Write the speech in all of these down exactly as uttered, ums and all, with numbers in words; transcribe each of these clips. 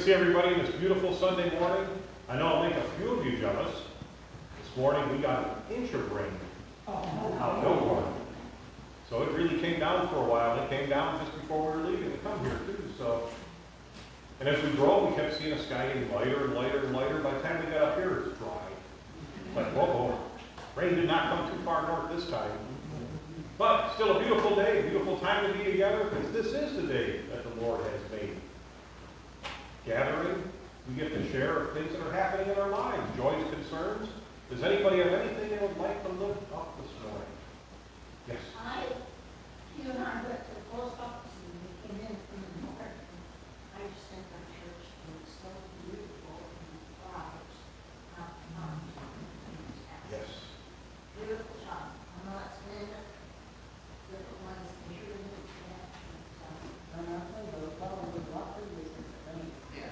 see everybody this beautiful Sunday morning. I know I'll make a few of you jealous. This morning we got an inch of rain out of nowhere. So it really came down for a while. It came down just before we were leaving to come here too. So, and as we drove, we kept seeing the sky getting lighter and lighter and lighter. By the time we got up here, it was dry. Like, whoa, whoa. Rain did not come too far north this time. But still a beautiful day, a beautiful time to be together, because this is the day that the Lord has made. Gathering, we get to share things that are happening in our lives, joys, concerns. Does anybody have anything they would like to lift up this morning? Yes. I, you and I went to the post office and we came in from the north. I just think our church was so beautiful and the flowers out front. Yes. Beautiful job. I'm not saying that different ones usually do that. And I think the flowers were lovely with the thing.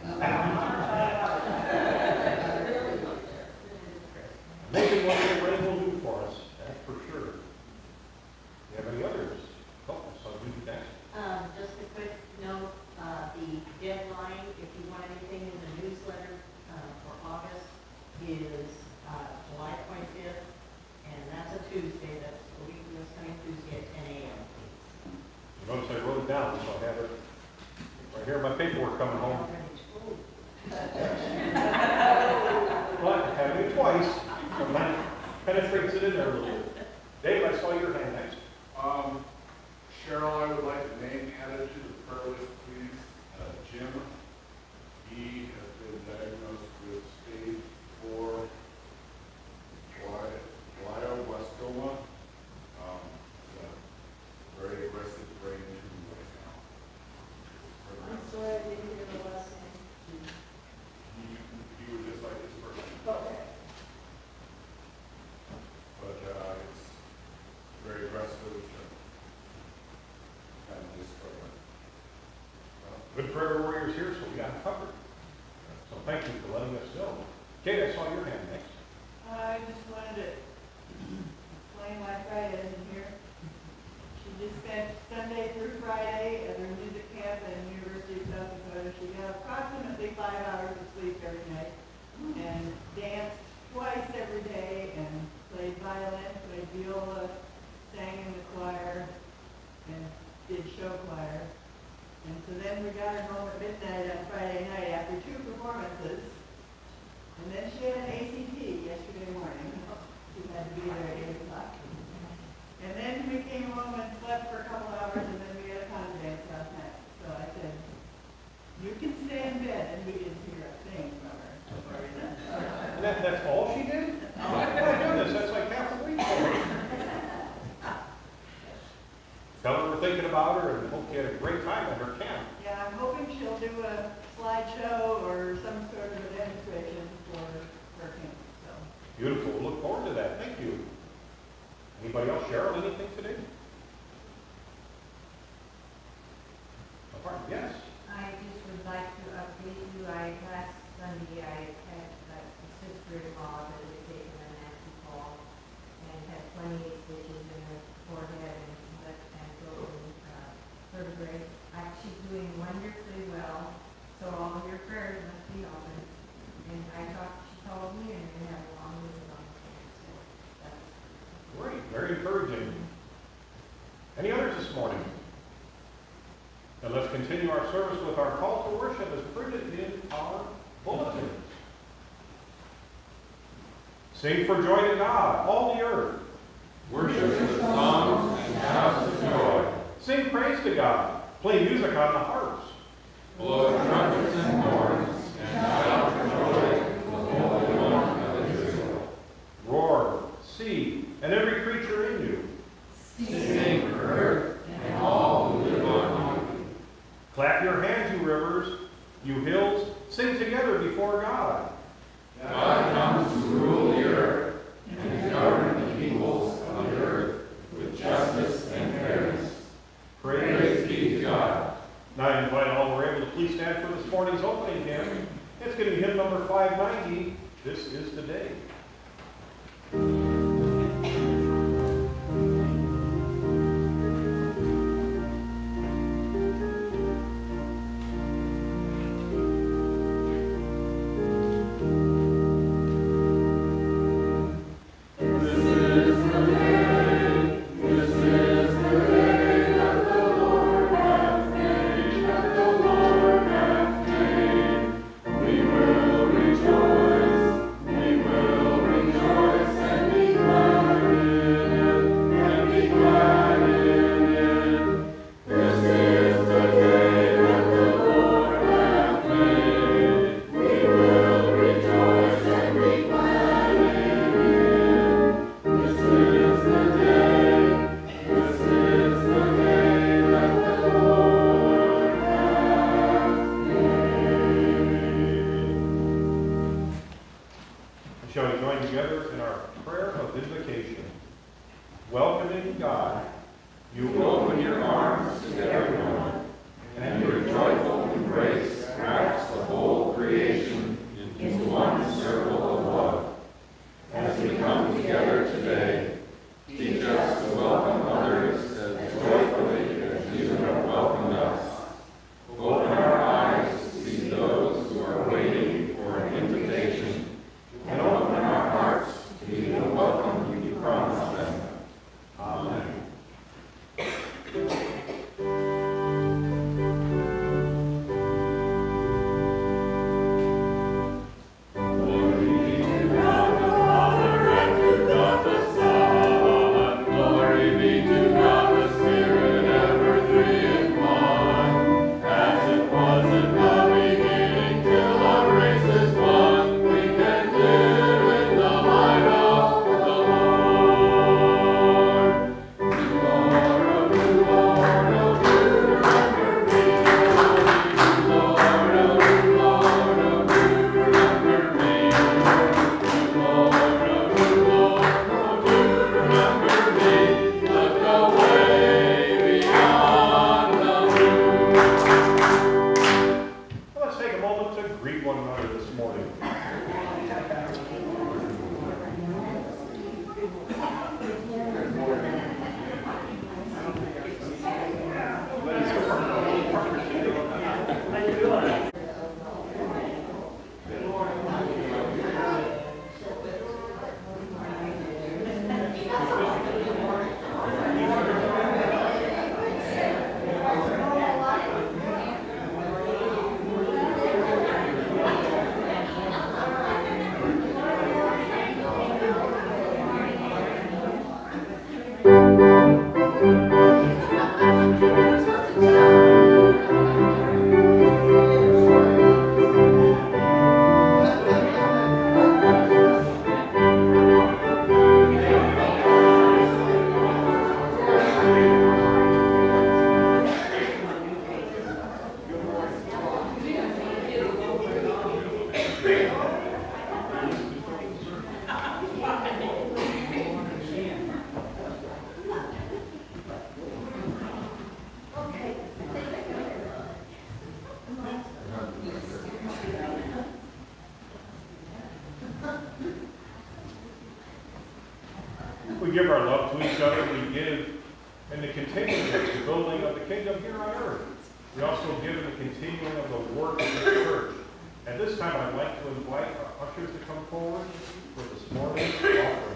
Amazing what the rain will do for us, that's for sure. Do you have any others? Oh, so you do next. Um, just a quick note, uh, the deadline, if you want anything in the newsletter, uh, for August is, uh, July twenty-fifth, and that's a Tuesday, that's a week from this coming Tuesday at ten A M You notice I wrote it down, so I have it right here in my paperwork coming home. But having it twice, penetrates it in there a little bit. Dave, I saw your hand next. Um, Cheryl, I would like a name added to the prayer list, please. Uh, Jim, he has been diagnosed with stage four glioblastoma. Um, it's a very aggressive brain tumor right now. I'm sorry I didn't hear the last name. He, he was just like this person. Okay. But uh, it's very aggressive and kind of just struggling. Good prayer warriors here, so we got it covered. So thank you for letting us know. Kate, I saw your hand next. I just wanted to explain why Friday isn't here. She just spent Sunday through Friday at her music camp at the University of South Dakota. She got approximately five hours of sleep every night and danced twice every day and played violin, played viola, sang in the choir, and did show choir. And so then we got her home at midnight on Friday night after two performances. And then she had an A C T yesterday morning. She had to be there at eight o'clock. And then we came home and slept for a couple hours, and then we had a conga dance last night. So I said, you can stay in bed, and we didn't hear a thing from her. And that, that's all she did? Oh my goodness, that's like half a week. Tell her we're thinking about her and hope you had a great time at her camp. Yeah, I'm hoping she'll do a slideshow or some sort of a demonstration for her camp. So. Beautiful. We'll look forward to that. Thank you. Anybody else? Cheryl, anything today? All right. Yes. I just would like to update you. I last Sunday I had a sister-in-law that was taken a nasty fall and had twenty-eight stitches in her forehead and left ankle and uh, vertebrae. I, she's doing wonderfully well, so all of your prayers must be on her. And I talked, she told me, and we have a long visit on the phone. So that's Great. Very encouraging. Any others this morning? And let's continue our service with our call to worship as printed in our bulletin. Sing for joy to God, all the earth. Worship with songs and shouts of joy. Sing praise to God. Play music on the harps. Blow trumpets and horns, and shout for joy to the Holy One of Israel. Roar, sea, and every creature in you. Sing, earth, and all who live on you. Clap your hands, you rivers, you hills. Sing together before God. God comes to rule the earth and to govern the peoples of the earth with justice and fairness. Praise be to God. Now I invite all who are able to please stand for this morning's opening hymn. It's going to be hymn number five ninety. This is the day. Shall we join together in our prayer of invocation? Welcoming God, You open your arms to everyone, and your joyful embrace wraps the whole creation into one circle of love. As we come together today, teach us to welcome others as joyfully as you have welcomed us. Open our eyes to see those who are waiting for an invitation, and open our hearts to be the welcome you promised them. Amen. We give our love to each other. We give in the continuing of the building of the kingdom here on earth. We also give in the continuing of the work of the church. At this time, I'd like to invite our ushers to come forward for this morning's offering.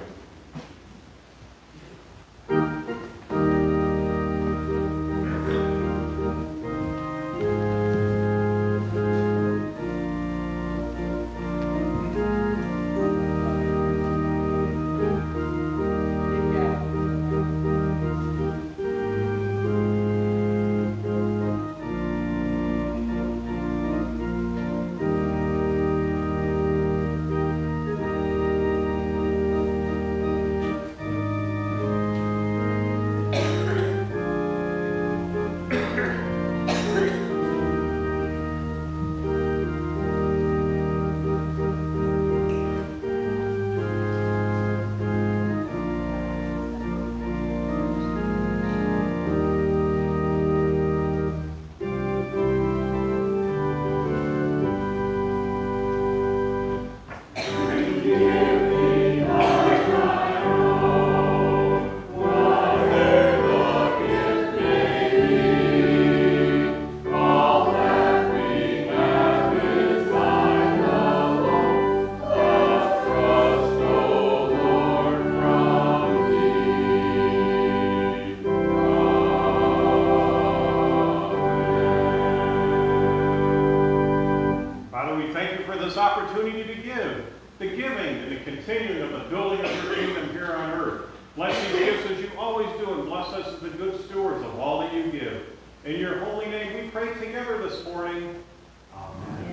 Opportunity to give, the giving and the continuing of the building of your kingdom here on earth. Bless these gifts as you always do, and bless us as the good stewards of all that you give. In your holy name we pray together this morning. Amen.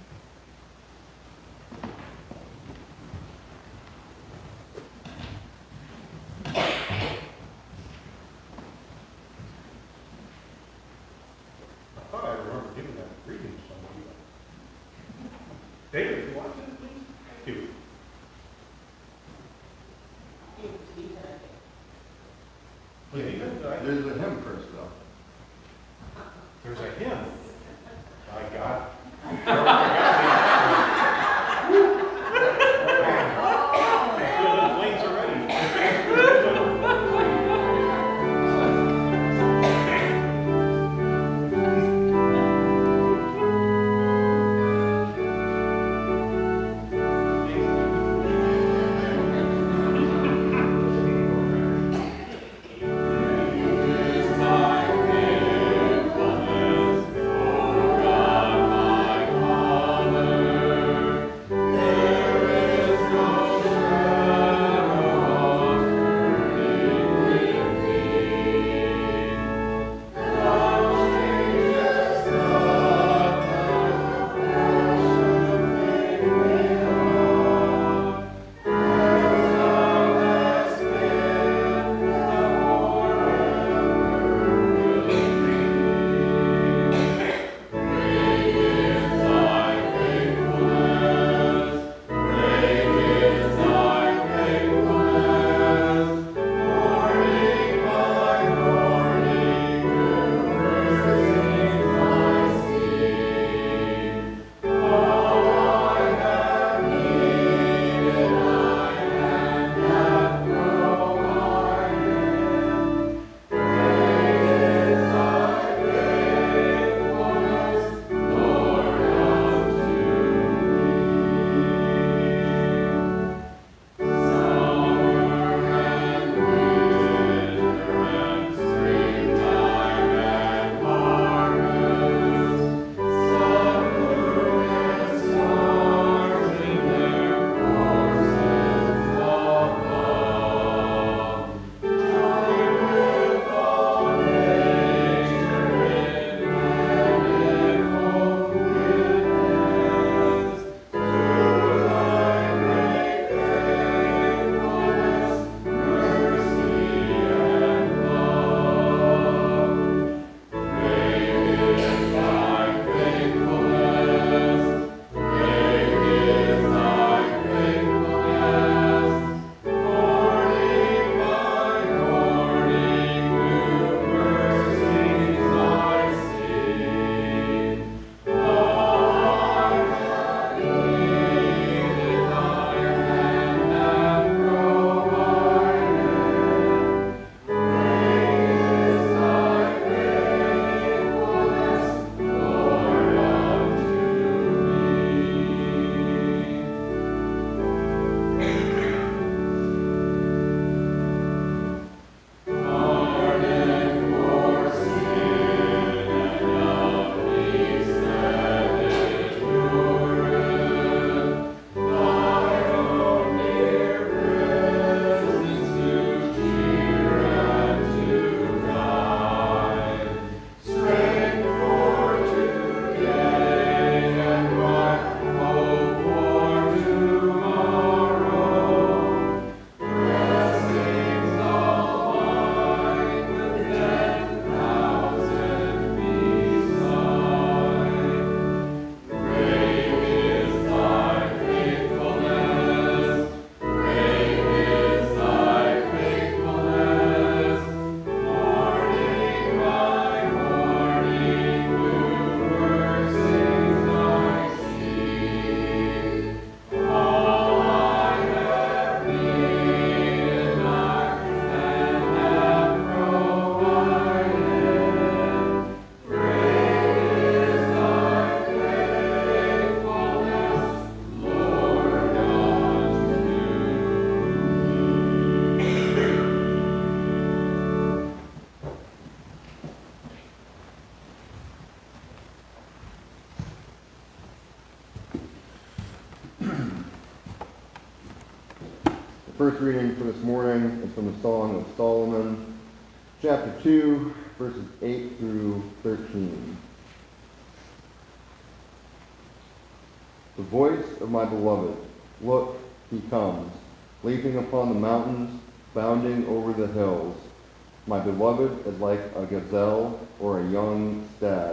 I thought I remember giving that reading to somebody. David, if you want to, please. Thank you. first reading for this morning is from the Song of Solomon, chapter two, verses eight through thirteen. The voice of my beloved, look, he comes, leaping upon the mountains, bounding over the hills. My beloved is like a gazelle or a young stag.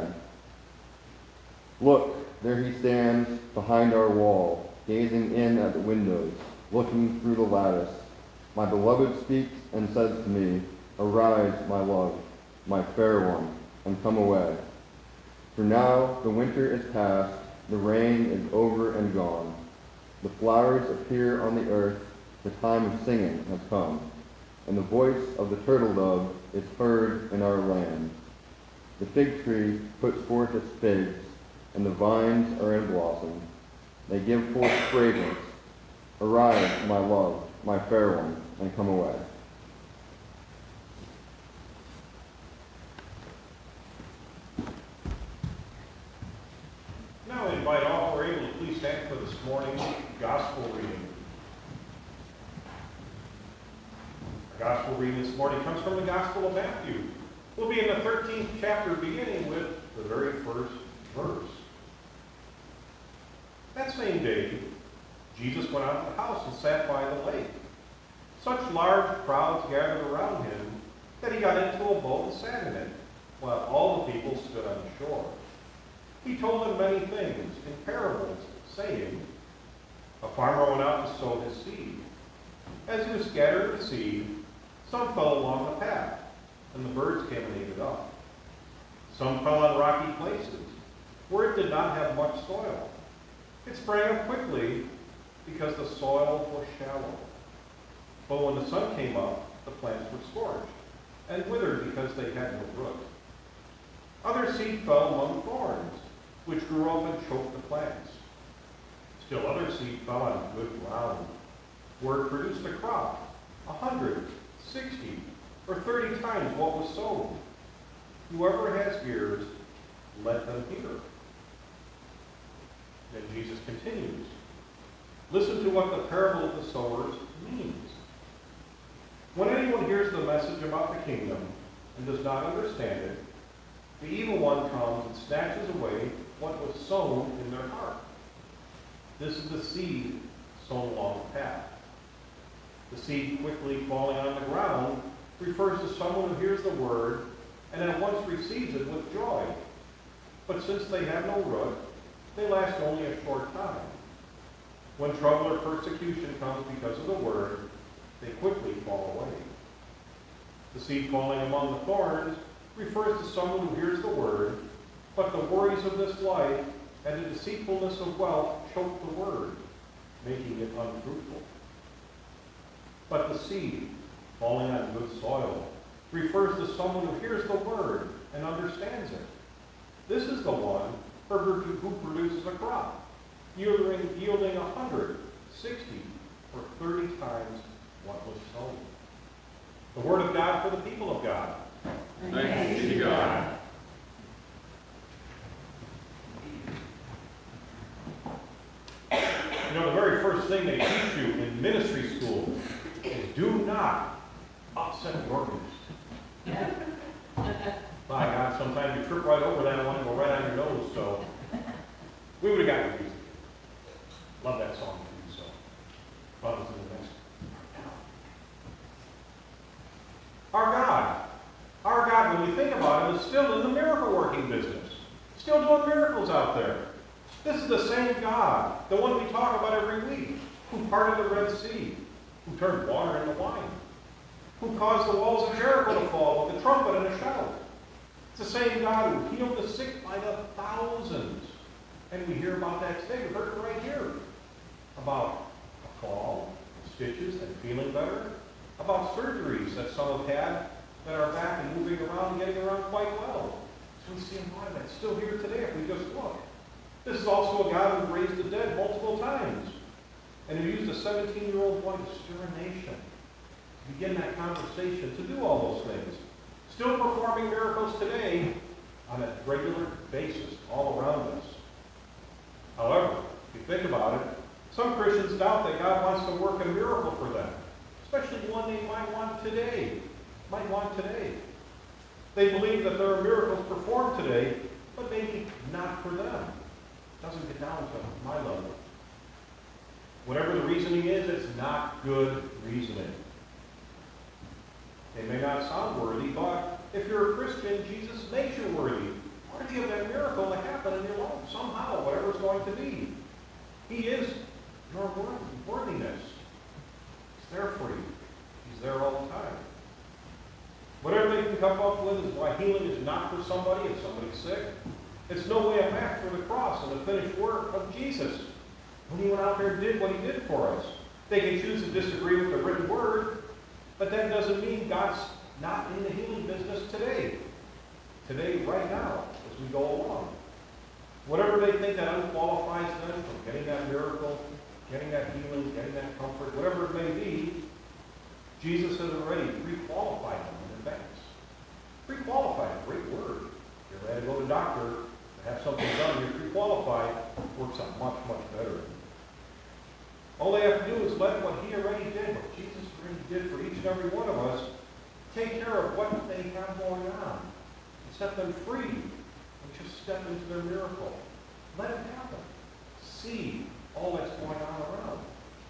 Look, there he stands behind our wall, gazing in at the windows, looking through the lattice. My beloved speaks and says to me, arise, my love, my fair one, and come away. For now the winter is past, the rain is over and gone. The flowers appear on the earth, the time of singing has come, and the voice of the turtle dove is heard in our land. The fig tree puts forth its figs, and the vines are in blossom. They give forth fragrance. Arise, my love, my fair one, and come away. Now I invite all who are able to please stand for this morning's gospel reading. Our gospel reading this morning comes from the Gospel of Matthew. We'll be in the thirteenth chapter, beginning with the very first verse. That same day, Jesus went out of the house and sat by the lake. Such large crowds gathered around him that he got into a boat and sat in it, while all the people stood on the shore. He told them many things in parables, saying, a farmer went out to sow his seed. As he was scattering the seed, some fell along the path, and the birds came and ate it up. Some fell on rocky places, where it did not have much soil. It sprang up quickly because the soil was shallow. But when the sun came up, the plants were scorched and withered because they had no root. Other seed fell among thorns, which grew up and choked the plants. Still other seed fell on good ground, where it produced a crop, a hundred, sixty, or thirty times what was sown. Whoever has ears, let them hear. Then Jesus continues. Listen to what the parable of the sowers means. When anyone hears the message about the kingdom and does not understand it, the evil one comes and snatches away what was sown in their heart. This is the seed sown along the path. The seed quickly falling on the ground refers to someone who hears the word and at once receives it with joy. But since they have no root, they last only a short time. When trouble or persecution comes because of the word, they quickly fall away. The seed falling among the thorns refers to someone who hears the word, but the worries of this life and the deceitfulness of wealth choke the word, making it unfruitful. But the seed falling on good soil refers to someone who hears the word and understands it. This is the one who produces a crop, yielding, yielding a hundred, sixty, or thirty times what was sown. The word of God for the people of God. Thanks be to God. You know, the very first thing they teach you in ministry school is do not upset the organist. My God, sometimes you trip right over that one and go right on your nose, so we would have gotten music. Love that song too, so follow us to the next. Our God, our God, when you think about it, is still in the miracle working business. Still doing miracles out there. This is the same God, the one we talk about every week, who parted the Red Sea, who turned water into wine, who caused the walls of Jericho to fall with a trumpet and a shout. It's the same God who healed the sick by the thousands. And we hear about that today. We heard it right here. About a fall, stitches, and feeling better. About surgeries that some have had that are back and moving around and getting around quite well. So we see a lot of that still here today if we just look. This is also a God who raised the dead multiple times and who used a seventeen-year-old boy to stir a nation, to begin that conversation, to do all those things. Still performing miracles today on a regular basis all around us. However, if you think about it, some Christians doubt that God wants to work a miracle for them. especially one they might want today, might want today. They believe that there are miracles performed today, but maybe not for them. It doesn't get down to my level. Whatever the reasoning is, it's not good reasoning. They may not sound worthy, but if you're a Christian, Jesus makes you worthy. Worthy of that miracle to happen in your life, somehow, whatever it's going to be. He is your worthiness. He's there for you. He's there all the time. Whatever they can come up with is why healing is not for somebody if somebody's sick. It's no way a match for the cross and the finished work of Jesus. When he went out there and did what he did for us. They can choose to disagree with the written word, but that doesn't mean God's not in the healing business today. Today, right now, as we go along. Whatever they think that unqualifies them from getting that miracle, getting that healing, getting that comfort, whatever it may be, Jesus has already pre-qualified them in advance. Pre-qualified, great word. If you ever had to go to the doctor to have something done, you're pre-qualified, works out much, much better. All they have to do is let what he already did, what Jesus already did for each and every one of us, take care of what they have going on. And set them free. And just step into their miracle. Let it happen. See all that's going on around.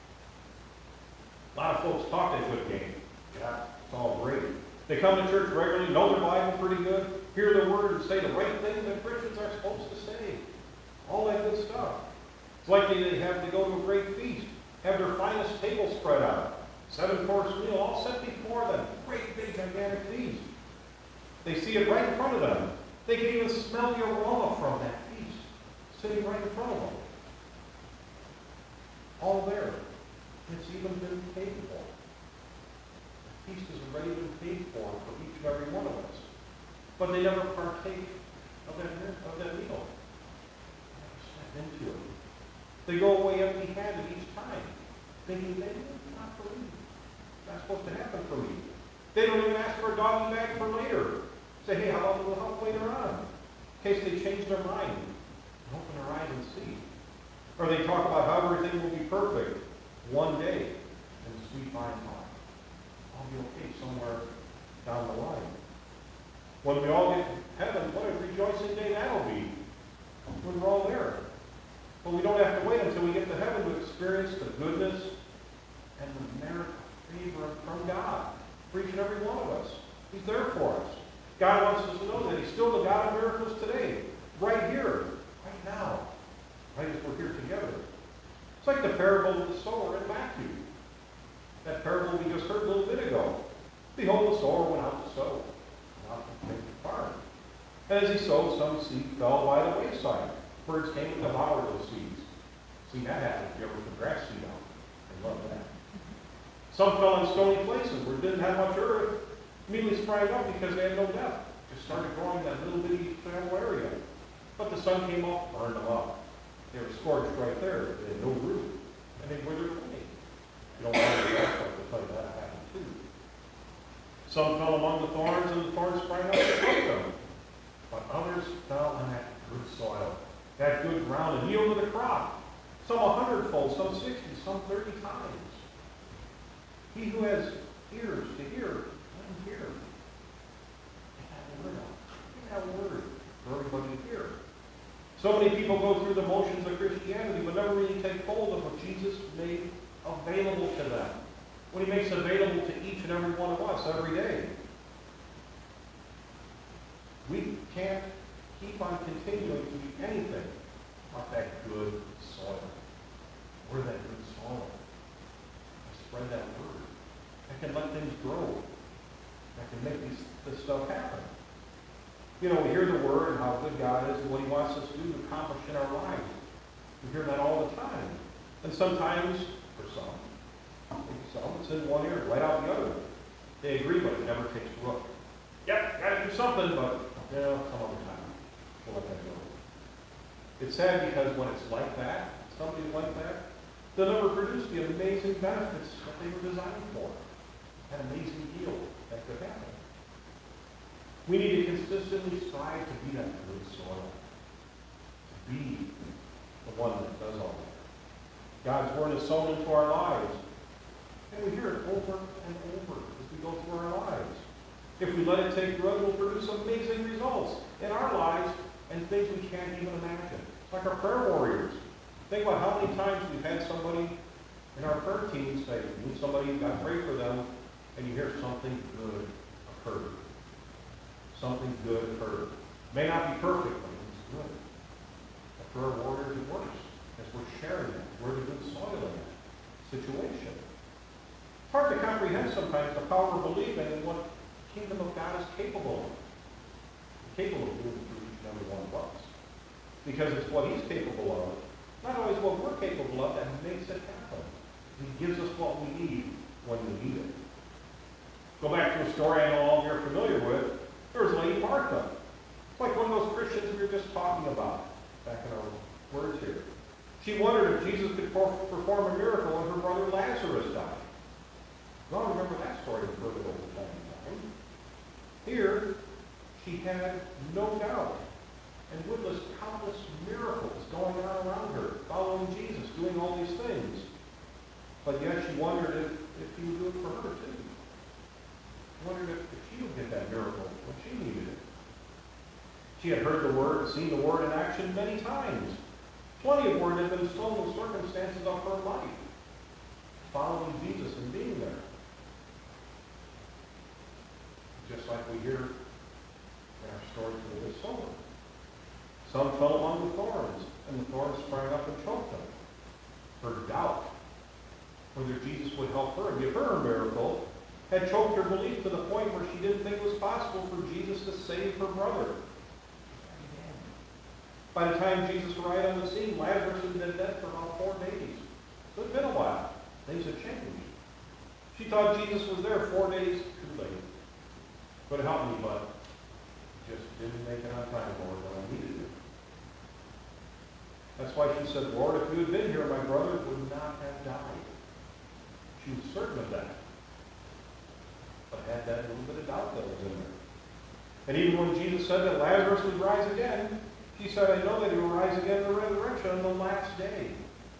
A lot of folks talk a good game. Yeah, it's all great. They come to church regularly, know their Bible pretty good, hear the word and say the right thing that Christians are supposed to say. All that good stuff. It's like they have to go to a great feast, have their finest table spread out, seven-course meal all set before them, great big gigantic feast. They see it right in front of them. They can even smell the aroma from that feast, sitting right in front of them. All there. It's even been paid for. The feast has already been paid for for each and every one of us. But they never partake of that, of that meal. They never step into it. They go away empty-handed each time, thinking, maybe it's not for me. It's not supposed to happen for me. They don't even ask for a doggy bag for later. Say, hey, how about a little help later on? In case they change their mind and open their eyes and see. Or they talk about how everything will be perfect one day in the sweet by and by. I'll be okay somewhere down the line. When we all get to heaven, what a rejoicing day that'll be. When we're all there. But we don't have to wait until we get to heaven to experience the goodness and the merit of favor from God for each and every one of us. He's there for us. God wants us to know that he's still the God of miracles today, right here, right now, right as we're here together. It's like the parable of the sower in Matthew. That parable we just heard a little bit ago. Behold, the sower went out to sow, went out to make the farm. And as he sowed, some seed fell by the wayside. Birds came and devoured those seeds. Seen that happen if you ever put grass seed out. I love that. Some fell in stony places where it didn't have much earth. Immediately sprang up because they had no depth. Just started growing that little bitty travel area. But the sun came up, burned them up. They were scorched right there. They had no root. And they withered away. You don't want to do that, but I'll tell you that happened too. Some fell among the thorns, and the thorns sprang up and broke them. But others fell in that good soil, that good ground, and yielded a crop. Some a hundredfold, some sixty, some thirty times. He who has ears to hear, let him hear. Get that word out. Get that word for everybody to hear. So many people go through the motions of Christianity but never really take hold of what Jesus made available to them. What he makes available to each and every one of us every day. We can't keep on continuing to be anything but that good soil. We're that good soil. Spread that word. That can let things grow. That can make these, this stuff happen. You know, we hear the word and how good God is and what he wants us to do to accomplish in our lives. We hear that all the time. And sometimes, for some, maybe some, it's in one ear, right out the other. They agree, but it never takes root. Yep, got to do something, but, you know, some other time. We'll let that go. It's sad because when it's like that, somebody's like that, they'll never produce the amazing benefits that they were designed for. That amazing heal that could happen. We need to consistently strive to be that good soil. To be the one that does all that. God's word is sown into our lives. And we hear it over and over as we go through our lives. If we let it take root, it will produce amazing results in our lives and things we can't even imagine. It's like our prayer warriors. Think about how many times we've had somebody in our prayer team say, you need somebody, you've got to pray for them, and you hear something good occurred. Something good occurred. May not be perfect, but it's good. A prayer warrior is worse as we're sharing it. We're the good soil in that situation. It's hard to comprehend sometimes the power of believing in what the kingdom of God is capable of. Capable of doing through each and every one of us. Because it's what he's capable of, not always what we're capable of, that makes it happen. He gives us what we need when we need it. Go back to a story I know all of you are familiar with. There was Lady Martha. It's like one of those Christians we were just talking about back in our words here. She wondered if Jesus could perform a miracle when her brother Lazarus died. We all remember that story we've heard it over time and time. Here, she had no doubt and witnessed countless miracles going on around her, following Jesus, doing all these things. But yet she wondered if, if he would do it for her too. She wondered if, if she would get that miracle when she needed it. She had heard the word, seen the word in action many times. Plenty of word had been sown in circumstances of her life, following Jesus and being there. Just like we hear in our story for the sower. Some fell among the thorns, and the thorns sprang up and choked them. Her doubt whether Jesus would help her and give her a miracle had choked her belief to the point where she didn't think it was possible for Jesus to save her brother. By the time Jesus arrived on the scene, Lazarus had been dead for about four days. So it's been a while. Things had changed. She thought Jesus was there four days too late. Could help me, but just didn't make it on time, Lord, when I needed you. That's why she said, Lord, if you had been here, my brother would not have died. She was certain of that, but had that little bit of doubt that was in there. And even when Jesus said that Lazarus would rise again, she said, I know that he will rise again in the resurrection on the last day.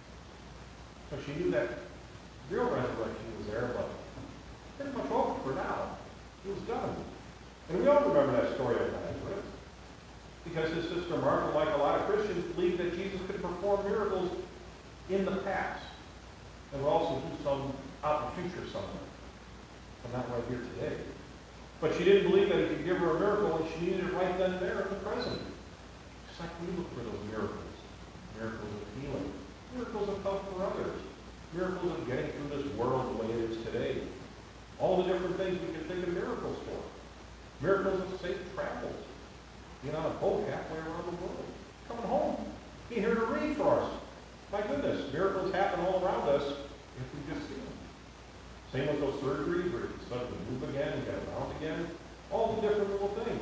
So she knew that real resurrection was there, but pretty much over for now. It was done. And we all remember that story of Lazarus. Because his sister Martha, like a lot of Christians, believed that Jesus could perform miracles in the past. And would also do some out in the future somewhere. But not right here today. But she didn't believe that he could give her a miracle when she needed it right then and there in the present. Just like we look for those miracles. Miracles of healing. Miracles of help for others. Miracles of getting through this world the way it is today. All the different things we can think of miracles for. Miracles of safe travels. Being on a boat halfway around the world. Coming home. Being here to read for us. My goodness, miracles happen all around us if we just see them. Same with those surgeries where you start to move again and get around again. All the different little things.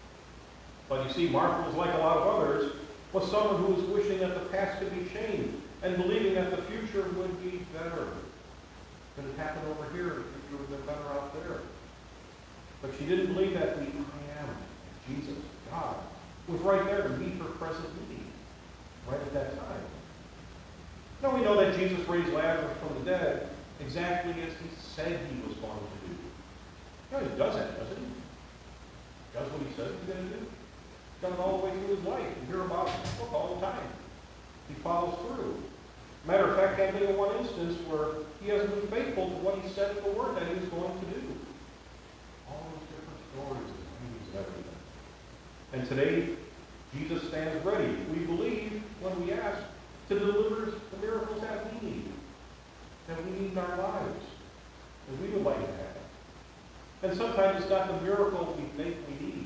But you see, Martha was like a lot of others, was someone who was wishing that the past could be changed and believing that the future would be better. Could it happen over here? The future would have been better out there. But she didn't believe that the I am, Jesus, God, was right there to meet her present need, right at that time. Now we know that Jesus raised Lazarus from the dead exactly as he said he was going to do. You know, he does that, doesn't he? He does what he says he's going to do. He's done it all the way through his life. You hear about it in the book all the time. He follows through. Matter of fact, I think of one instance where he hasn't been faithful to what he said in the word that he was going to do. All those different stories and things and everything. And today, Jesus stands ready, we believe, when we ask, to deliver the miracles that we need, that we need in our lives, that we would like to have. And sometimes it's not the miracle we think we need.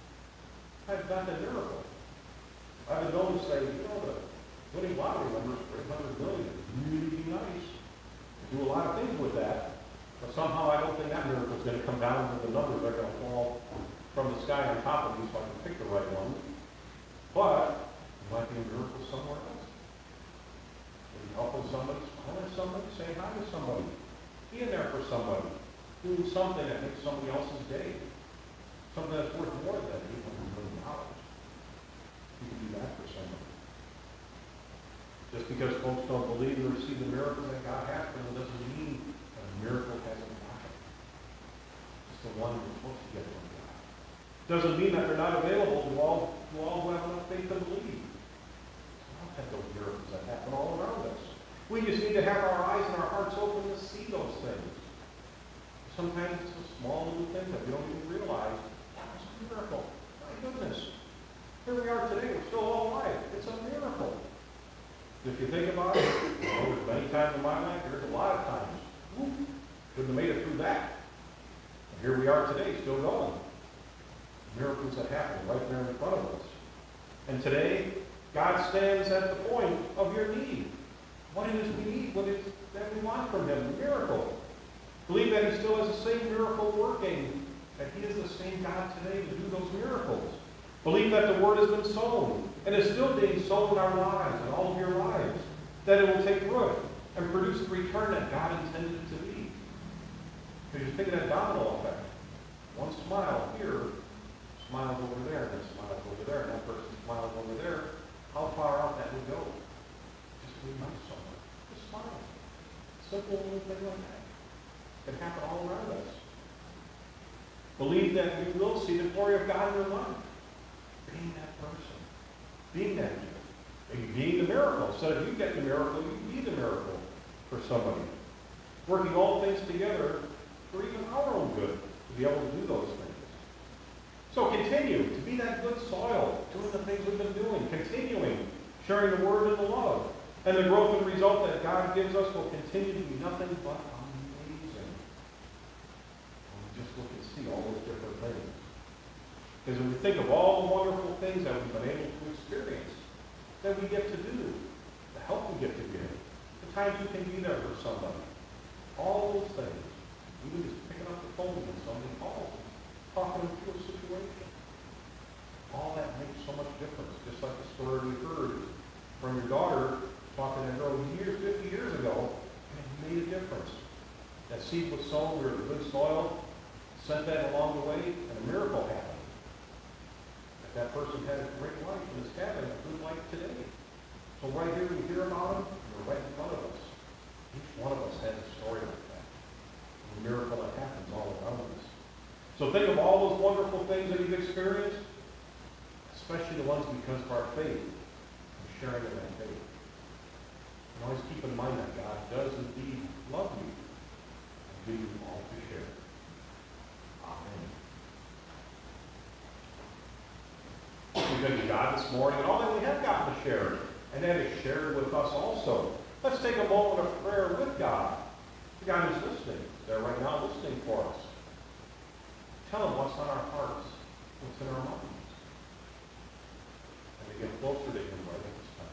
It's not the miracle. I've been known to say, you know, the winning lottery numbers for eight hundred million would really be nice. We do a lot of things with that, but somehow I don't think that miracle is going to come down to the numbers that are going to fall from the sky on top of me so I can pick the right one. But it might be a miracle somewhere else. Maybe helping somebody, smiling at somebody, saying hi to somebody, being there for somebody, doing something that makes somebody else's day. Something that's worth more than eight hundred million dollars. You can do that for somebody. Just because folks don't believe or receive the miracles that God has for them doesn't mean that a Doesn't mean that they're not available to all, to all who have enough faith to believe. I'll have those miracles that happen all around us. We just need to have our eyes and our hearts open to see those things. Sometimes it's a small little thing that we don't even realize. That was a miracle. My goodness. Here we are today. We're still all alive. It's a miracle. If you think about it, you know, there's many times in my life, there's a lot of times. Whoop, couldn't have made it through that. And here we are today, still going. Miracles that happen right there in front of us. And today, God stands at the point of your need. What it is we need, what it is that we want from Him, a miracle. Believe that He still has the same miracle working, that He is the same God today to do those miracles. Believe that the Word has been sown, and is still being sown in our lives, in all of your lives, that it will take root and produce the return that God intended it to be. Because you're thinking of that domino effect. One smile here, smiles over there, and smiles over there, and that person smiles over there. How far out that would go? Just be nice someone. Just smile. Simple little thing like that. It can happen all around us. Believe that we will see the glory of God in your life. Being that person. Being that you. Being the miracle. Instead of you getting the miracle, you be the miracle for somebody. Working all things together for even our own good to be able to do those things. So continue to be that good soil, doing the things we've been doing, continuing, sharing the word and the love. And the growth and result that God gives us will continue to be nothing but amazing. And we just look and see all those different things. Because when we think of all the wonderful things that we've been able to experience, that we get to do, the help we get to give, the times we can be there for somebody, all those things, even just picking up the phone when somebody calls, talking them through a situation, all that makes so much difference. Just like the story we heard from your daughter talking to her years, fifty years ago, and it made a difference. That seed was sown where the good soil sent that along the way, and a miracle happened. That person had a great life in his cabin, a good life today. So right here we hear about him, and they're right in front of us. Each one of us has a story like that. A miracle that happens all around us. So think of all those wonderful things that you've experienced, especially the ones because of our faith, and sharing in that faith. And always keep in mind that God does indeed love you, and give you all to share. Amen. We thank God this morning and all that we have gotten to share, and that is shared with us also. Let's take a moment of prayer with God. The God who's listening, they're right now listening for us. Tell Him what's on our hearts, what's in our minds, and to get closer to Him right at this time.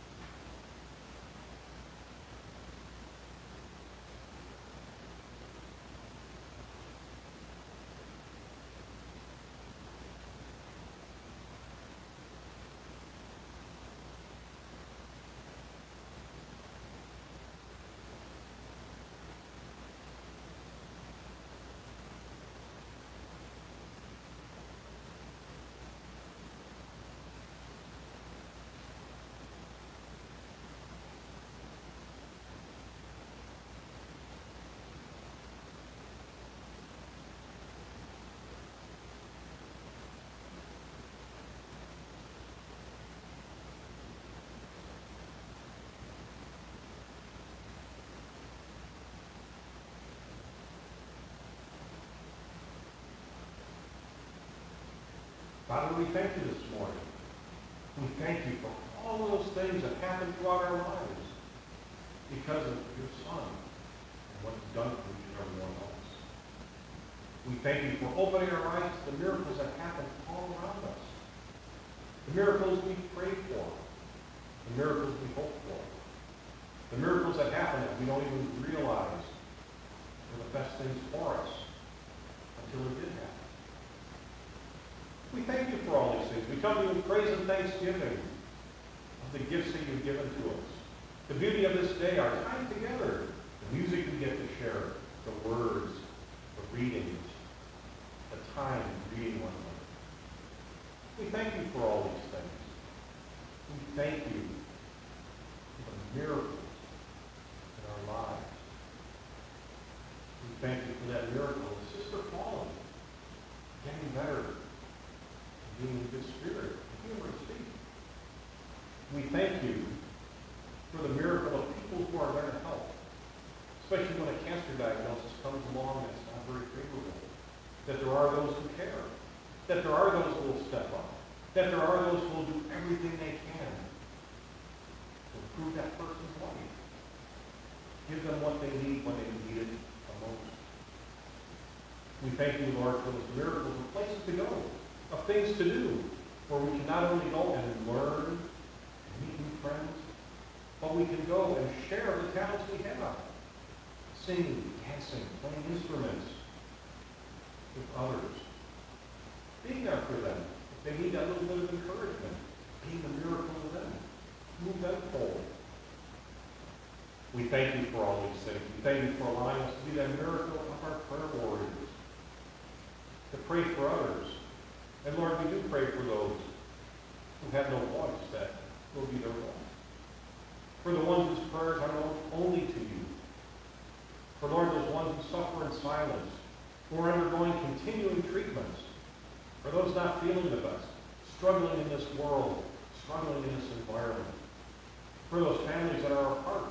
Father, we thank you this morning. We thank you for all those things that happen throughout our lives because of your Son and what He's done for each and every one of us. We thank you for opening our eyes to the miracles that happen all around us. The miracles we pray for. The miracles we hope for. The miracles that happen that we don't even realize are the best things for us until it did happen. We thank you for all these things. We come to you with praise and thanksgiving of the gifts that you've given to us. The beauty of this day, our time together, the music we get to share, the words, the readings, the time reading one another. We thank you for all these things. We thank you for the miracles in our lives. We thank you for that miracle of Sister Paula getting better being in good spirit, and humorous speech. We thank you for the miracle of people who are there to help, especially when a cancer diagnosis comes along that's not very favorable, that there are those who care, that there are those who will step up, that there are those who will do everything they can to improve that person's life. Give them what they need when they need it the most. We thank you, Lord, for those miracles of places to go, of things to do, where we can not only go and learn and meet new friends, but we can go and share the talents we have. Singing, dancing, playing instruments with others. Being there for them. If they need that little bit of encouragement, being a miracle to them. Move them forward. We thank you for all these things. We thank you for allowing us to be that miracle of our prayer warriors. To pray for others. And Lord, we do pray for those who have no voice, that will be their voice. For the ones whose prayers are known only to you. For Lord, those ones who suffer in silence, who are undergoing continuing treatments. For those not feeling the best, struggling in this world, struggling in this environment. For those families that are apart,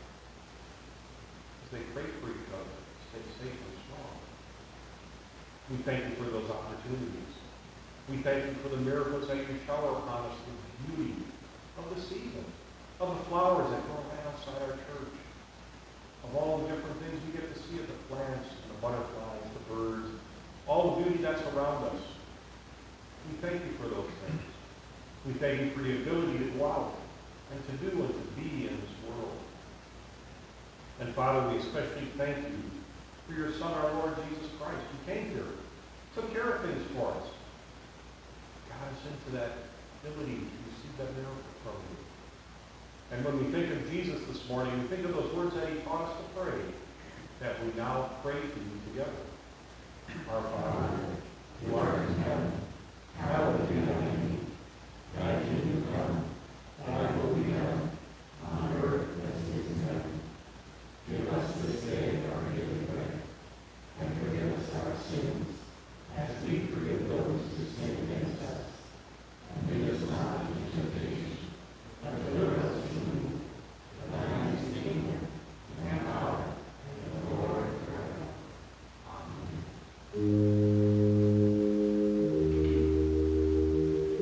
as they pray for each other, stay safe and strong. We thank you for those opportunities. We thank you for the miracles that you shower upon us with the beauty of the season, of the flowers that grow right outside our church, of all the different things we get to see of the plants and the butterflies, the birds, all the beauty that's around us. We thank you for those things. We thank you for the ability to go out and to do and to be in this world. And Father, we especially thank you for your Son, our Lord Jesus Christ, who came here, took care of things for us, got us into that ability to receive that miracle from you. And when we think of Jesus this morning, we think of those words that he taught us to pray, that we now pray to you together. Our Father, who art in heaven, hallowed be thy name. Thy kingdom come, thy will be done, on earth as it is in heaven. Give us this day our daily bread, and forgive us our sins, as we forgive those who sin against us. And lead us not into temptation, but deliver us from evil. For thine is the kingdom, and the power, and the glory forever. Amen.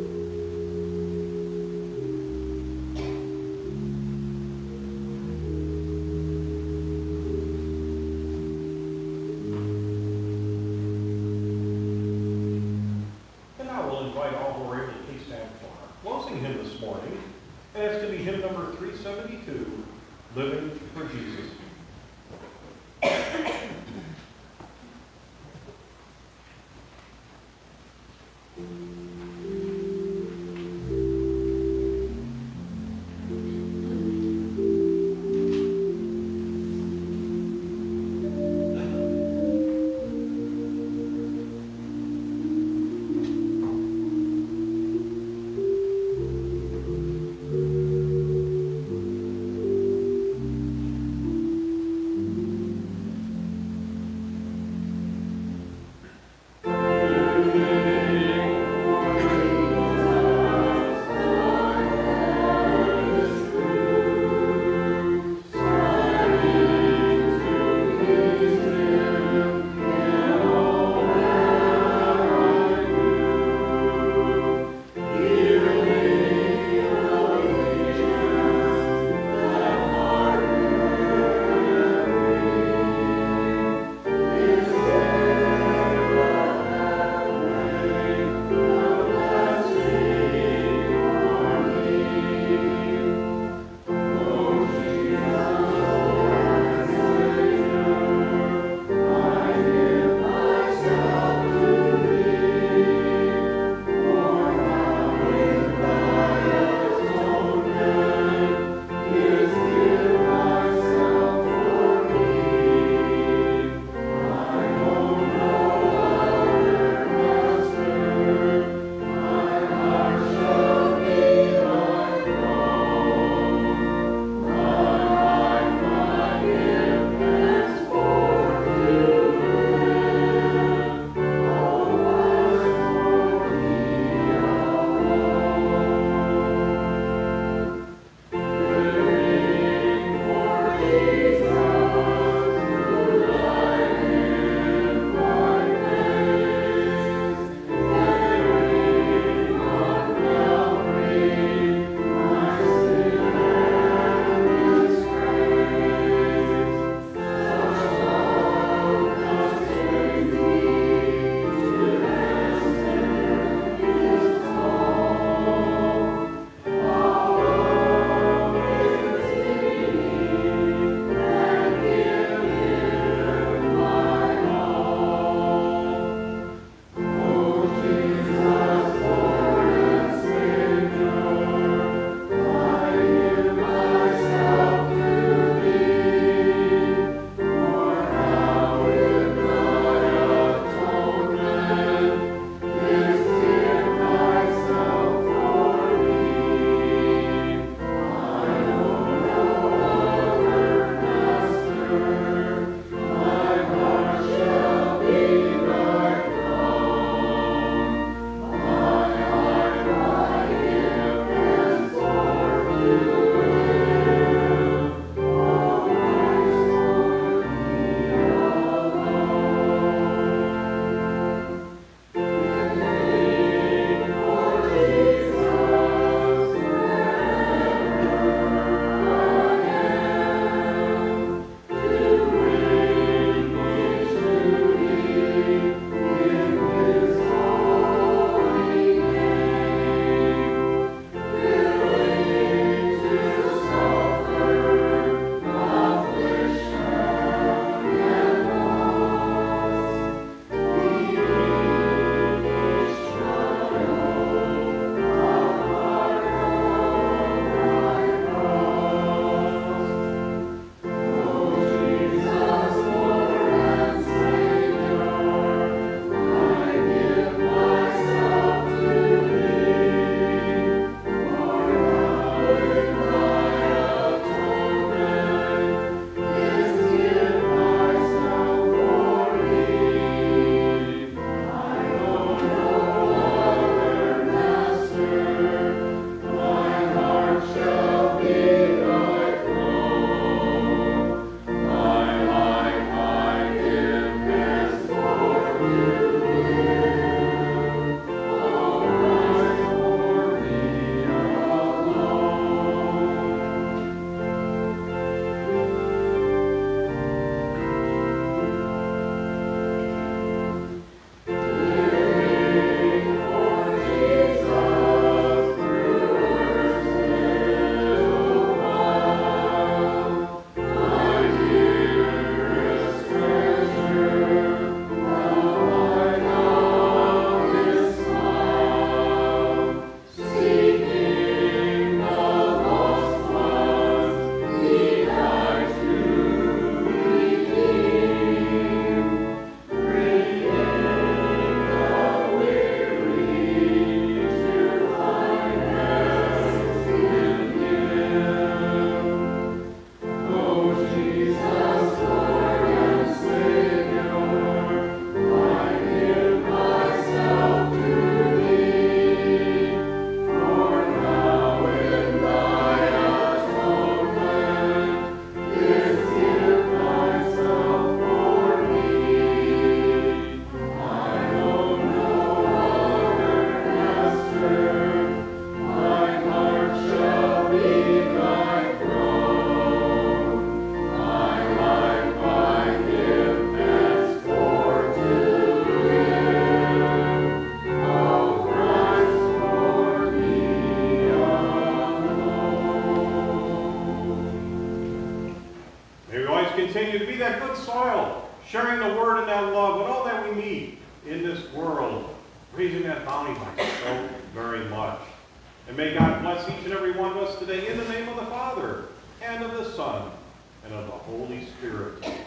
soil, sharing the word and that love with all that we meet in this world, raising that bounty by so very much. And may God bless each and every one of us today in the name of the Father, and of the Son, and of the Holy Spirit.